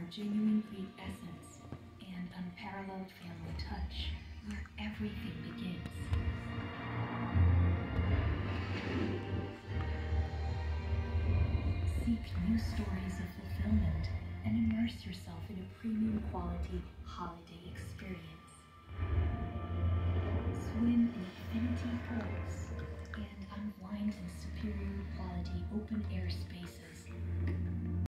genuine Greek essence and unparalleled family touch, where everything begins. Seek new stories of fulfillment and immerse yourself in a premium quality holiday experience. Swim in infinity pools and unwind in superior quality open air spaces.